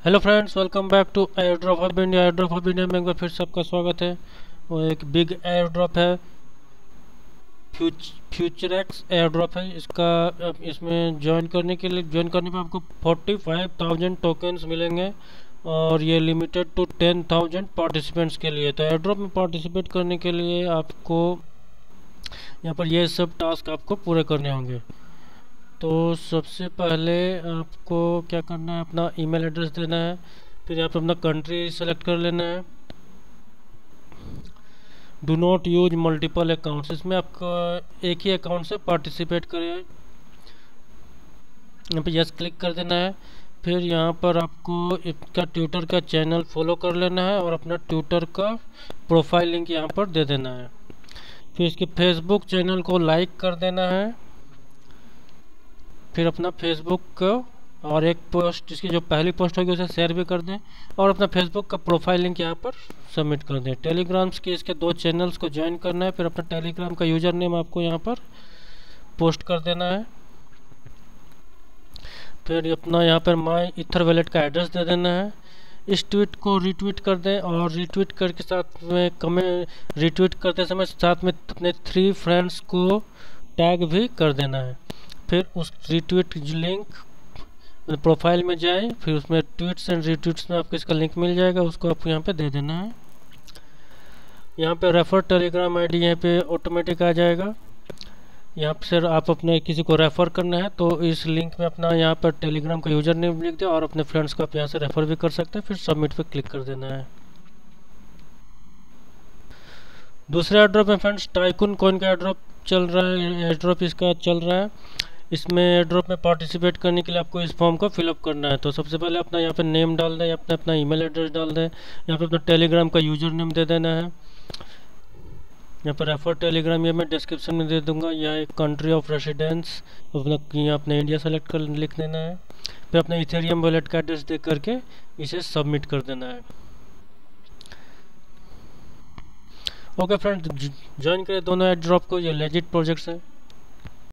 Hello friends, welcome back to airdrop hub India. Airdrop hub India में एक बार फिर सबका स्वागत है। वो एक बिग एयर ड्रॉप है, फ्यूचरएक्स एयर ड्रॉप है। इसमें ज्वाइन करने पे आपको 45,000 टोकन्स मिलेंगे और ये लिमिटेड टू 10,000 पार्टिसिपेंट्स के लिए। तो एयर ड्रॉप में पार्टिसिपेट करने के लिए आपको यहाँ पर ये सब टास्क आपको पूरे करने होंगे। तो सबसे पहले आपको क्या करना है, अपना ईमेल एड्रेस देना है। फिर यहाँ पर अपना कंट्री सेलेक्ट कर लेना है। Do not use multiple accounts, इसमें आपका एक ही अकाउंट से पार्टिसिपेट करें। यहाँ पे यस क्लिक कर देना है। फिर यहाँ पर आपको इसका ट्विटर का चैनल फॉलो कर लेना है और अपना ट्विटर का प्रोफाइल लिंक यहाँ पर दे देना है। फिर इसके फेसबुक चैनल को लाइक कर देना है। फिर अपना फेसबुक को और एक पोस्ट, जिसकी जो पहली पोस्ट होगी उसे शेयर भी कर दें और अपना फेसबुक का प्रोफाइल लिंक यहाँ पर सबमिट कर दें। टेलीग्राम्स के इसके 2 चैनल्स को ज्वाइन करना है। फिर अपना टेलीग्राम का यूज़र नेम आपको यहाँ पर पोस्ट कर देना है। फिर अपना यहाँ पर माई ईथर वॉलेट का एड्रेस दे देना है। इस ट्वीट को रीट्वीट कर दें और रीट्वीट करके साथ में रीट्वीट करते समय साथ में अपने 3 फ्रेंड्स को टैग भी कर देना है। फिर उस रीट्वीट लिंक प्रोफाइल में जाए, फिर उसमें ट्वीट्स एंड रीट्वीट्स में आपको इसका लिंक मिल जाएगा, उसको आपको यहाँ पे दे देना है। यहाँ पे रेफर टेलीग्राम आईडी यहाँ पे ऑटोमेटिक आ जाएगा। यहाँ पर आप अपने किसी को रेफ़र करना है तो इस लिंक में अपना यहाँ पर टेलीग्राम का यूज़र नेम लिख दें और अपने फ्रेंड्स को आप यहाँ से रेफ़र भी कर सकते हैं। फिर सबमिट पे क्लिक कर देना है। दूसरे एयरड्रॉप में फ्रेंड्स टाइकून कॉइन का एयरड्रॉप चल रहा है। एयरड्रॉप इसका चल रहा है। इसमें एयरड्रॉप में पार्टिसिपेट करने के लिए आपको इस फॉर्म को फिलअप करना है। तो सबसे पहले अपना यहाँ पे नेम डाल दें, अपना ईमेल एड्रेस डाल दें। यहाँ पे अपना टेलीग्राम का यूज़र नेम दे देना है। यहाँ पर रेफर टेलीग्राम ये मैं डिस्क्रिप्शन में दे दूंगा। यहाँ एक कंट्री ऑफ रेसिडेंस यहाँ अपने इंडिया सेलेक्ट कर लिख देना है। फिर अपना इथेरियम वॉलेट का एड्रेस दे करके इसे सबमिट कर देना है। ओके फ्रेंड्स, ज्वाइन करें दोनों एयर ड्रॉप को। ये लेजिट प्रोजेक्ट्स है।